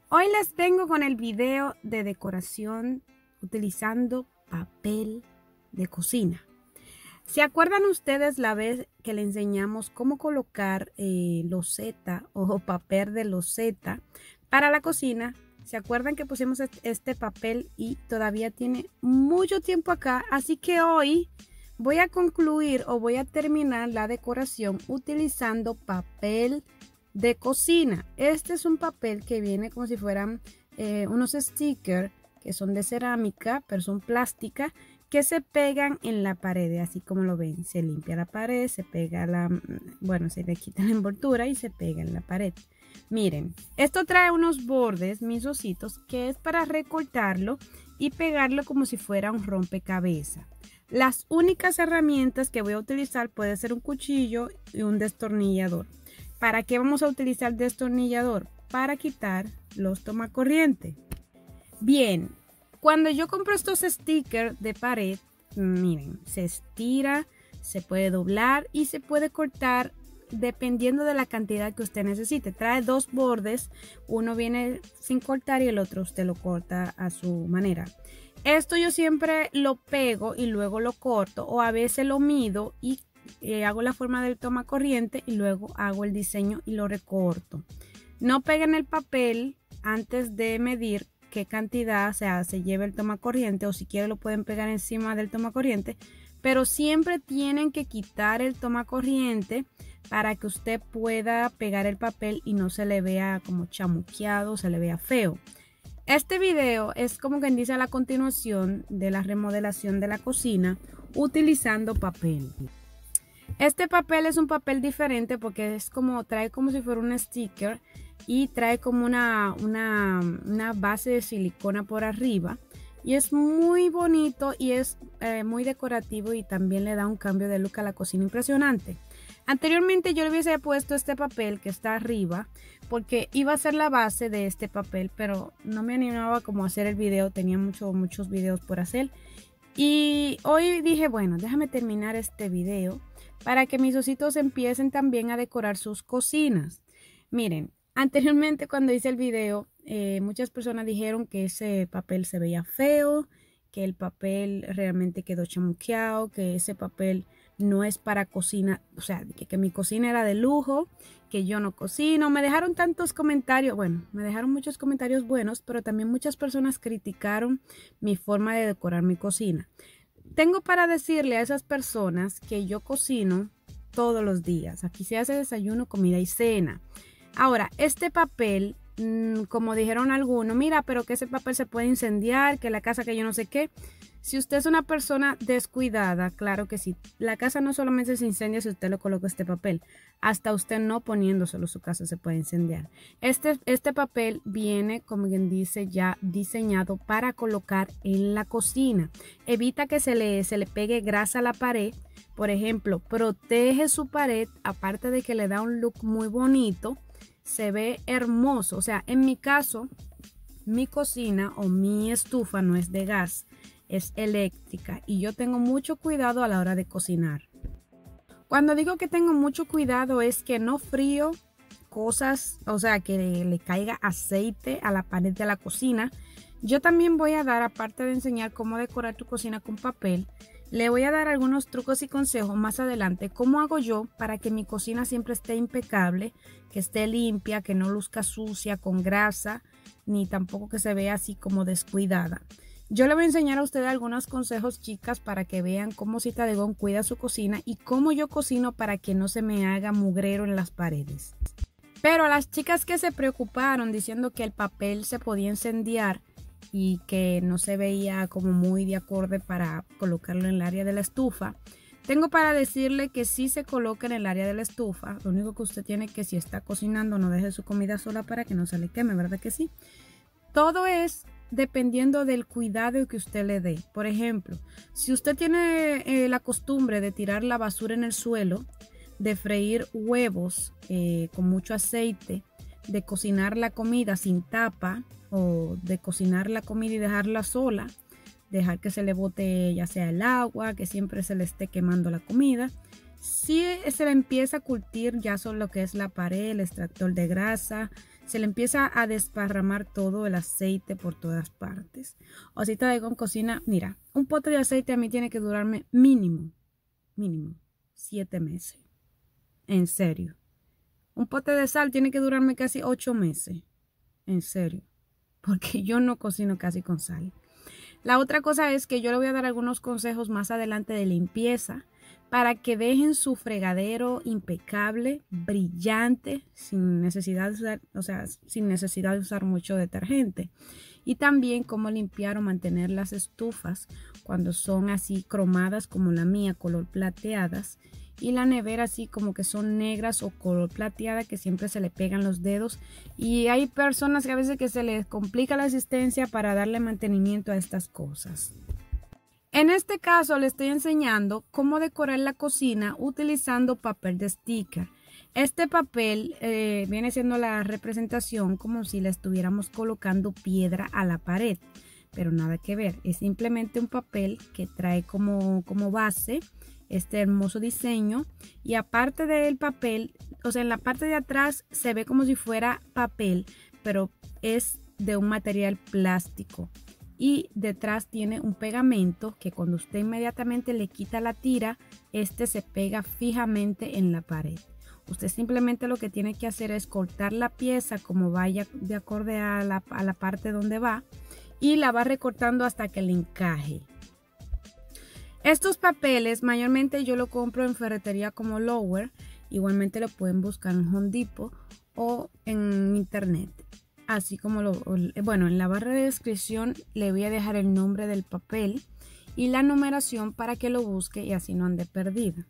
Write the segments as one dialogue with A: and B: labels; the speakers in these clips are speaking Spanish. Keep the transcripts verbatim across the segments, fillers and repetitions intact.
A: Hoy les vengo con el video de decoración utilizando papel de cocina. ¿Se acuerdan ustedes la vez que le enseñamos cómo colocar eh, loseta o papel de loseta para la cocina? ¿Se acuerdan que pusimos este papel y todavía tiene mucho tiempo acá? Así que hoy voy a concluir o voy a terminar la decoración utilizando papel de cocina. Este es un papel que viene como si fueran eh, unos stickers que son de cerámica, pero son plástica, que se pegan en la pared, así como lo ven. Se limpia la pared, se pega la, bueno, se le quita la envoltura y se pega en la pared. Miren, esto trae unos bordes, mis ositos, que es para recortarlo y pegarlo como si fuera un rompecabezas. Las únicas herramientas que voy a utilizar puede ser un cuchillo y un destornillador. ¿Para qué vamos a utilizar destornillador? Para quitar los tomacorriente. Bien, cuando yo compro estos stickers de pared, miren, se estira, se puede doblar y se puede cortar dependiendo de la cantidad que usted necesite. Trae dos bordes, uno viene sin cortar y el otro usted lo corta a su manera. Esto yo siempre lo pego y luego lo corto, o a veces lo mido y eh, hago la forma del tomacorriente y luego hago el diseño y lo recorto. No peguen el papel antes de medir qué cantidad, o sea, se lleva el tomacorriente, o si quieren lo pueden pegar encima del tomacorriente, pero siempre tienen que quitar el tomacorriente para que usted pueda pegar el papel y no se le vea como chamuqueado, se le vea feo. Este video es como quien dice la continuación de la remodelación de la cocina utilizando papel. Este papel es un papel diferente porque es como, trae como si fuera un sticker y trae como una, una, una base de silicona por arriba. Y es muy bonito y es eh, muy decorativo y también le da un cambio de look a la cocina impresionante. Anteriormente yo le hubiese puesto este papel que está arriba porque iba a ser la base de este papel, pero no me animaba como a hacer el video, tenía mucho, muchos videos por hacer. Y hoy dije, bueno, déjame terminar este video para que mis ositos empiecen también a decorar sus cocinas. Miren, anteriormente cuando hice el video, eh, muchas personas dijeron que ese papel se veía feo, que el papel realmente quedó chamuqueado, que ese papel no es para cocina, o sea, que, que mi cocina era de lujo, que yo no cocino. Me dejaron tantos comentarios, bueno, me dejaron muchos comentarios buenos, pero también muchas personas criticaron mi forma de decorar mi cocina. Tengo para decirle a esas personas que yo cocino todos los días. Aquí se hace desayuno, comida y cena. Ahora, este papel, mmm, como dijeron algunos, mira, pero que ese papel se puede incendiar, que la casa que yo no sé qué. Si usted es una persona descuidada, claro que sí. La casa no solamente se incendia si usted le coloca este papel. Hasta usted no poniéndoselo, su casa se puede incendiar. Este, este papel viene, como quien dice, ya diseñado para colocar en la cocina. Evita que se le, se le pegue grasa a la pared. Por ejemplo, protege su pared, aparte de que le da un look muy bonito. Se ve hermoso. O sea, en mi caso, mi cocina o mi estufa no es de gas, es eléctrica y yo tengo mucho cuidado a la hora de cocinar. Cuando digo que tengo mucho cuidado es que no frío cosas, o sea, que le, le caiga aceite a la pared de la cocina. Yo también voy a dar, aparte de enseñar cómo decorar tu cocina con papel, le voy a dar algunos trucos y consejos más adelante, cómo hago yo para que mi cocina siempre esté impecable, que esté limpia, que no luzca sucia, con grasa, ni tampoco que se vea así como descuidada. Yo le voy a enseñar a ustedes algunos consejos, chicas, para que vean cómo Cita de Gon cuida su cocina y cómo yo cocino para que no se me haga mugrero en las paredes. Pero a las chicas que se preocuparon diciendo que el papel se podía incendiar y que no se veía como muy de acorde para colocarlo en el área de la estufa, tengo para decirle que sí se coloca en el área de la estufa. Lo único que usted tiene que, si está cocinando, no deje su comida sola para que no se le queme, ¿verdad que sí? Todo es dependiendo del cuidado que usted le dé. Por ejemplo, si usted tiene eh, la costumbre de tirar la basura en el suelo, de freír huevos eh, con mucho aceite, de cocinar la comida sin tapa o de cocinar la comida y dejarla sola, dejar que se le bote ya sea el agua, que siempre se le esté quemando la comida, si se le empieza a curtir ya son lo que es la pared, el extractor de grasa, se le empieza a desparramar todo el aceite por todas partes. O si te con cocina, mira, un pote de aceite a mí tiene que durarme mínimo, mínimo, siete meses. En serio. Un pote de sal tiene que durarme casi ocho meses. En serio. Porque yo no cocino casi con sal. La otra cosa es que yo le voy a dar algunos consejos más adelante de limpieza para que dejen su fregadero impecable, brillante, sin necesidad de usar, o sea, sin necesidad de usar mucho detergente. Y también cómo limpiar o mantener las estufas cuando son así cromadas como la mía, color plateadas. Y la nevera así como que son negras o color plateada, que siempre se le pegan los dedos. Y hay personas que a veces que se les complica la existencia para darle mantenimiento a estas cosas. En este caso le estoy enseñando cómo decorar la cocina utilizando papel de sticker. Este papel eh, viene siendo la representación como si le estuviéramos colocando piedra a la pared. Pero nada que ver, es simplemente un papel que trae como, como base este hermoso diseño, y aparte del papel, o sea, en la parte de atrás se ve como si fuera papel, pero es de un material plástico, y detrás tiene un pegamento que cuando usted inmediatamente le quita la tira, este se pega fijamente en la pared. Usted simplemente lo que tiene que hacer es cortar la pieza como vaya de acorde a la, a la parte donde va, y la va recortando hasta que le encaje. Estos papeles mayormente yo lo compro en ferretería como Lower. Igualmente lo pueden buscar en Home Depot o en internet. Así como lo, bueno, en la barra de descripción le voy a dejar el nombre del papel y la numeración para que lo busque y así no ande perdido.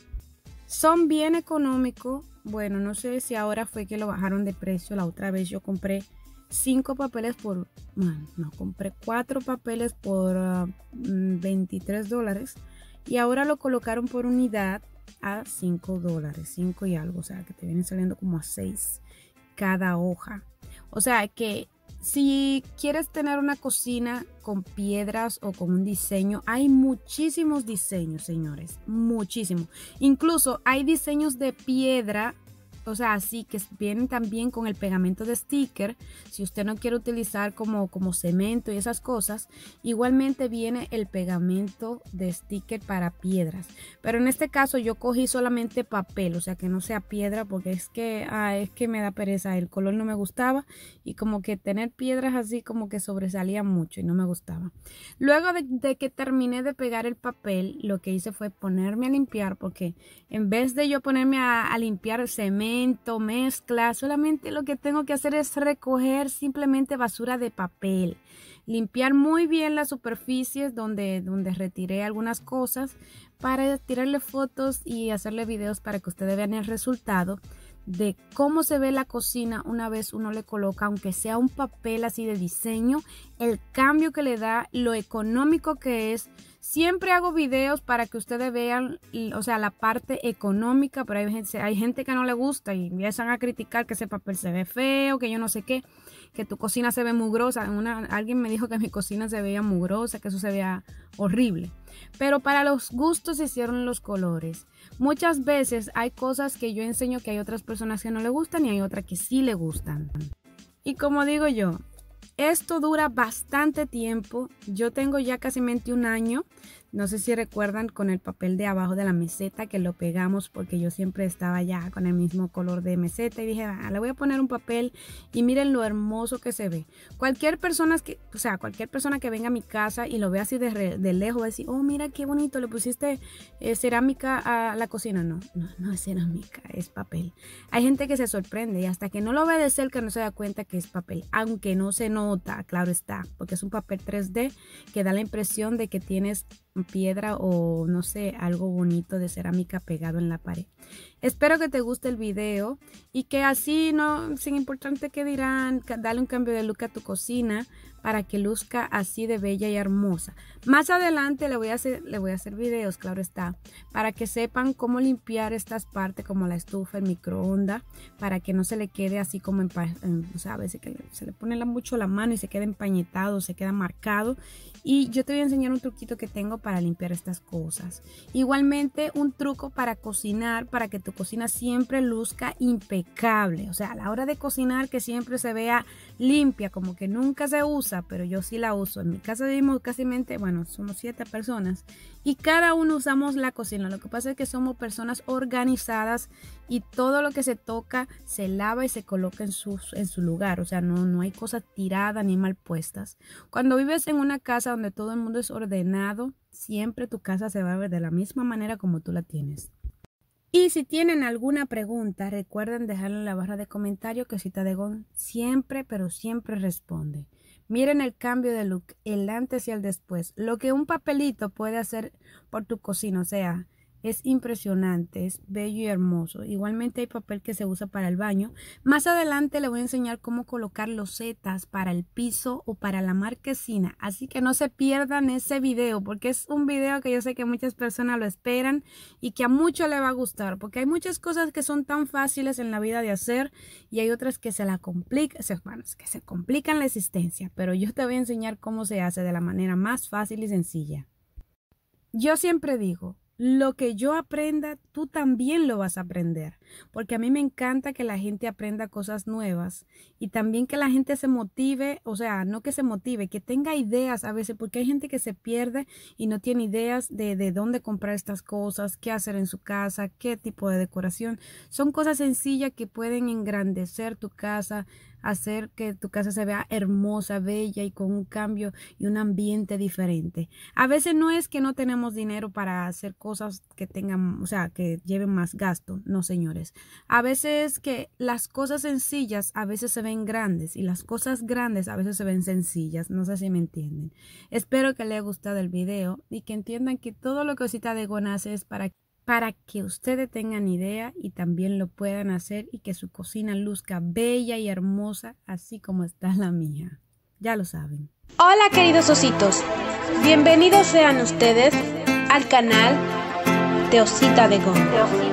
A: Son bien económicos. Bueno, no sé si ahora fue que lo bajaron de precio. La otra vez yo compré cinco papeles por, bueno, no, compré cuatro papeles por uh, veintitrés dólares, y ahora lo colocaron por unidad a cinco dólares, cinco y algo, o sea que te viene saliendo como a seis cada hoja. O sea que si quieres tener una cocina con piedras o con un diseño, hay muchísimos diseños, señores, muchísimos. Incluso hay diseños de piedra, o sea, así que vienen también con el pegamento de sticker. Si usted no quiere utilizar como, como cemento y esas cosas, igualmente viene el pegamento de sticker para piedras. Pero en este caso yo cogí solamente papel, o sea que no sea piedra, porque es que, ah, es que me da pereza. El color no me gustaba y como que tener piedras así como que sobresalía mucho y no me gustaba. Luego de, de que terminé de pegar el papel, lo que hice fue ponerme a limpiar, porque en vez de yo ponerme a, a limpiar cemento, mezcla, solamente lo que tengo que hacer es recoger simplemente basura de papel, limpiar muy bien las superficies donde, donde retiré algunas cosas, para tirarle fotos y hacerle videos para que ustedes vean el resultado de cómo se ve la cocina una vez uno le coloca, aunque sea un papel así de diseño, el cambio que le da, lo económico que es. Siempre hago videos para que ustedes vean, o sea, la parte económica, pero hay gente, hay gente que no le gusta y empiezan a criticar que ese papel se ve feo, que yo no sé qué, que tu cocina se ve mugrosa. Una, alguien me dijo que mi cocina se veía mugrosa, que eso se veía horrible. Pero para los gustos se hicieron los colores. Muchas veces hay cosas que yo enseño que hay otras personas que no le gustan y hay otras que sí le gustan. Y como digo yo, esto dura bastante tiempo. Yo tengo ya casi un año. No sé si recuerdan con el papel de abajo de la meseta que lo pegamos, porque yo siempre estaba ya con el mismo color de meseta y dije, ah, le voy a poner un papel y miren lo hermoso que se ve. Cualquier persona que, o sea, cualquier persona que venga a mi casa y lo vea así de, re, de lejos va a decir, oh, mira qué bonito, le pusiste eh, cerámica a la cocina. No, no, no es cerámica, es papel. Hay gente que se sorprende y hasta que no lo ve de cerca no se da cuenta que es papel, aunque no se nota, claro está, porque es un papel tres D que da la impresión de que tienes piedra o no sé, algo bonito de cerámica pegado en la pared. Espero que te guste el video y que así, no, sin importante que dirán, dale un cambio de look a tu cocina para que luzca así de bella y hermosa. Más adelante le voy a hacer, le voy a hacer videos, claro está, para que sepan cómo limpiar estas partes como la estufa, el microondas, para que no se le quede así como en, en o sea, a veces que se le pone mucho la mano y se queda empañetado, se queda marcado. Y yo te voy a enseñar un truquito que tengo para limpiar estas cosas. Igualmente un truco para cocinar, para que tu cocina siempre luzca impecable. O sea, a la hora de cocinar que siempre se vea limpia, como que nunca se usa, pero yo sí la uso. En mi casa vivimos casi, bueno, somos siete personas y cada uno usamos la cocina. Lo que pasa es que somos personas organizadas y todo lo que se toca se lava y se coloca en su, en su lugar. O sea, no, no hay cosas tiradas ni mal puestas. Cuando vives en una casa donde todo el mundo es ordenado, siempre tu casa se va a ver de la misma manera como tú la tienes. Y si tienen alguna pregunta, recuerden dejarla en la barra de comentarios que Osita de Gon siempre, pero siempre responde. Miren el cambio de look, el antes y el después. Lo que un papelito puede hacer por tu cocina, o sea, es impresionante, es bello y hermoso. Igualmente hay papel que se usa para el baño. Más adelante le voy a enseñar cómo colocar losetas para el piso o para la marquesina. Así que no se pierdan ese video porque es un video que yo sé que muchas personas lo esperan y que a muchos les va a gustar. Porque hay muchas cosas que son tan fáciles en la vida de hacer y hay otras que se la complican, bueno, que se complican la existencia. Pero yo te voy a enseñar cómo se hace de la manera más fácil y sencilla. Yo siempre digo, lo que yo aprenda, tú también lo vas a aprender, porque a mí me encanta que la gente aprenda cosas nuevas y también que la gente se motive, o sea, no que se motive, que tenga ideas a veces, porque hay gente que se pierde y no tiene ideas de, de dónde comprar estas cosas, qué hacer en su casa, qué tipo de decoración. Son cosas sencillas que pueden engrandecer tu casa, hacer que tu casa se vea hermosa, bella y con un cambio y un ambiente diferente. A veces no es que no tenemos dinero para hacer cosas que tengan, o sea, que lleven más gasto. No, señores. A veces que las cosas sencillas a veces se ven grandes y las cosas grandes a veces se ven sencillas. No sé si me entienden. Espero que les haya gustado el video y que entiendan que todo lo que Osita de Gon hace es para para que ustedes tengan idea y también lo puedan hacer y que su cocina luzca bella y hermosa, así como está la mía. Ya lo saben.
B: Hola queridos ositos, bienvenidos sean ustedes al canal de Osita de Gon.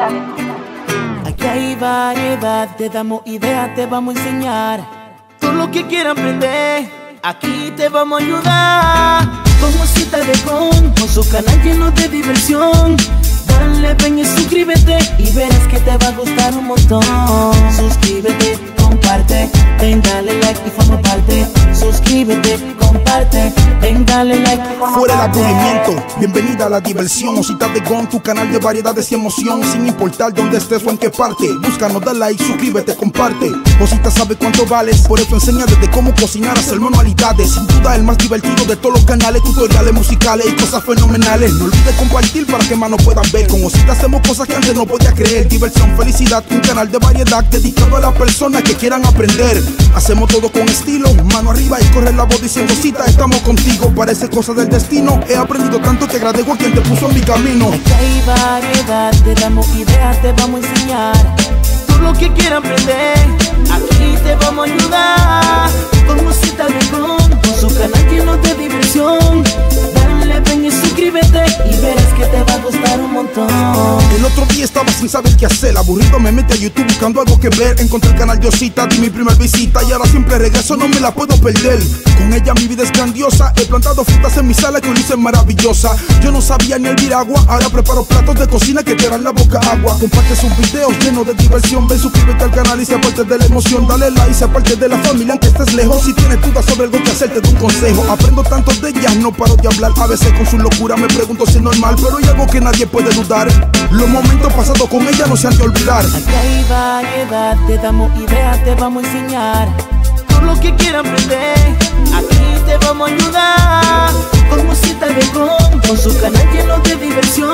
C: Aquí hay variedad, te damos idea, te vamos a enseñar todo lo que quieras aprender, aquí te vamos a ayudar. Con Osita de Gon, con su canal lleno de diversión. Dale, ven y suscríbete y verás que te va a gustar un montón. Suscríbete, comparte, ven, dale like y forma parte. Suscríbete, comparte, ven, dale like y forma
D: Fuera
C: parte.
D: el aburrimiento, bienvenida a la diversión. Osita de Gon, tu canal de variedades y emoción. Sin importar dónde estés o en qué parte, búscanos, dale like, suscríbete, comparte. Osita sabe cuánto vales, por eso enseña desde cómo cocinar, hacer manualidades. Sin duda el más divertido de todos los canales, tutoriales musicales y cosas fenomenales. No olvides compartir para que más nos puedan ver. Con Osita hacemos cosas que antes no podía creer. Diversión, felicidad, un canal de variedad dedicado a las personas que quieran aprender. Hacemos todo con estilo, mano arriba y corre la voz diciendo Osita, estamos contigo. Parece cosa del destino, he aprendido tanto que agradezco a quien te puso en mi camino.
C: Aquí hay variedad, te damos ideas, te vamos a enseñar todo lo que quieras aprender, aquí te vamos a ayudar. Con Osita de Gon, con su canal lleno de diversión. Dale, ven y suscríbete y verás que te va a gustar un montón.
D: El otro día estaba sin saber qué hacer, aburrido me metí a YouTube buscando algo que ver. Encontré el canal de Osita, di mi primer visita y ahora siempre regreso, no me la puedo perder. Con ella mi vida es grandiosa, he plantado frutas en mi sala que es maravillosa. Yo no sabía ni hervir agua, ahora preparo platos de cocina que te dan la boca agua. Comparte sus videos llenos de diversión, ven, suscríbete al canal y sea parte de la emoción. Dale like, sea parte de la familia aunque estés lejos. Si tienes dudas sobre algo que hacer, te doy un consejo. Aprendo tanto de ellas, no paro de hablar. A veces con su locura me pregunto si es normal, pero hay algo que nadie puede dudar: los momentos pasados con ella no se han de olvidar.
C: Aquí hay variedad, te damos ideas, te vamos a enseñar todo lo que quieras aprender, aquí te vamos a ayudar. Con Osita de Gon, con su canal lleno de diversión.